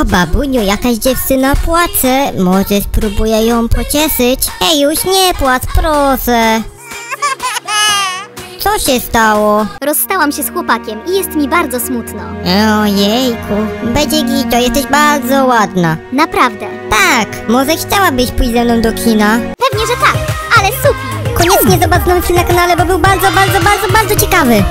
O, babuniu, jakaś dziewczyna płacze. Może spróbuję ją pocieszyć? Ej, już nie płacz, proszę. Co się stało? Rozstałam się z chłopakiem i jest mi bardzo smutno. Ojejku, będzie gito, jesteś bardzo ładna. Naprawdę. Tak, może chciałabyś pójść ze mną do kina? Pewnie, że tak, ale supi. Koniecznie zobacz nowy film na kanale, bo był bardzo ciekawy.